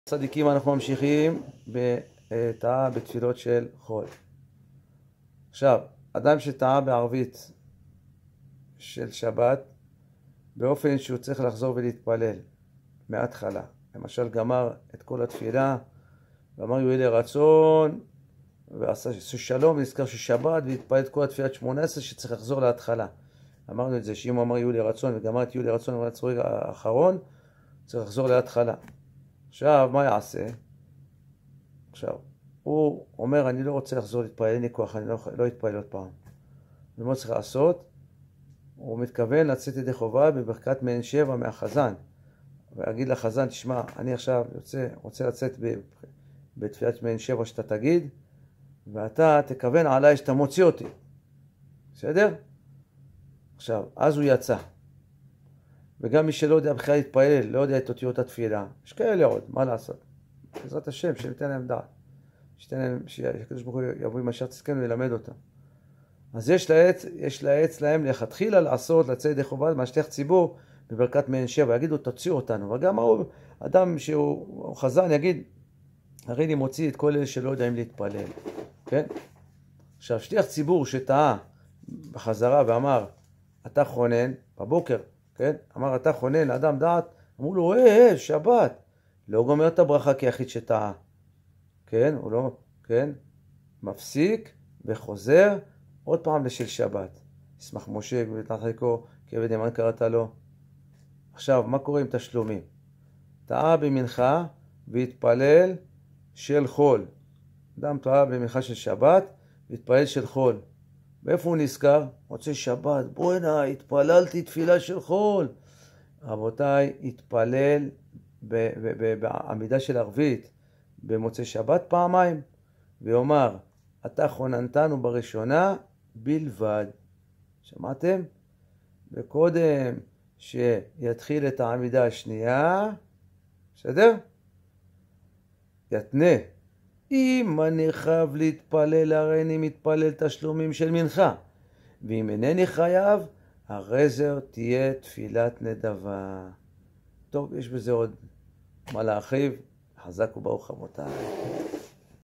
צדיקים, אנחנו ממשיכים בטעה בתפילות של חול. עכשיו, אדם שטעה בערבית של שבת, באופן שהוא צריך לחזור ולהתפלל מההתחלה. למשל, גמר את כל התפילה, ואמר יהי לרצון, ועשה שלום, ונזכר ששבת, והתפלל את כל התפילת 18, שצריך לחזור להתחלה. אמרנו את זה, שאם הוא אמר יהי לרצון, וגמר את יהי לרצון, ובצורי האחרון, צריך לחזור להתחלה. עכשיו, מה יעשה? עכשיו, הוא אומר, אני לא רוצה לחזור להתפלל, אין לי כוח, אני לא אתפלל עוד פעם. ומה צריך לעשות? הוא מתכוון לצאת ידי חובה בברכת מעין שבע מהחזן. ויגיד לחזן, תשמע, אני עכשיו רוצה לצאת בתפילת מעין שבע שאתה תגיד, ואתה תכוון עליי שאתה מוציא אותי. בסדר? עכשיו, אז הוא יצא. וגם מי שלא יודע בכלל להתפלל, לא יודע את אותיות התפילה, יש כאלה עוד, מה לעשות? בעזרת השם, שניתן להם דעת. שהקדוש ברוך הוא יבוא עם אשר צדקנו ללמד אותם. אז יש לעץ להם לכתחילה לעשות, לצאת ידי חובה, מהשליח ציבור בברכת מעין שבע. יגידו, תוציאו אותנו. וגם אדם שהוא חזן יגיד, הרי אני מוציא את כל אלה שלא יודעים להתפלל. כן? עכשיו, שליח ציבור שטעה בחזרה ואמר, אתה חונן, בבוקר, כן? אמר, אתה חונן לאדם דעת, אמרו לו, שבת. לא גומר את הברכה כיחיד שטעה. כן? הוא לא, כן? מפסיק וחוזר עוד פעם לשל שבת. ישמח משה ותנחלקו, כעבד נאמן קראת לו. עכשיו, מה קורה עם תשלומים? טעה במנחה והתפלל של חול. אדם טעה במנחה של שבת והתפלל של חול. ואיפה הוא נזכר? רוצה שבת. בוא הנה, התפללתי תפילה של חול. רבותיי, התפלל בעמידה של ערבית במוצאי שבת פעמיים, ואומר, אתה חוננתנו בראשונה בלבד. שמעתם? וקודם שיתחיל את העמידה השנייה, בסדר? יתנה. אם אני חייב להתפלל, הרי אני מתפלל תשלומים של מנחה. ואם אינני חייב, הרי זו תהיה תפילת נדבה. טוב, יש בזה עוד מה להרחיב. חזק וברוך רבותיי.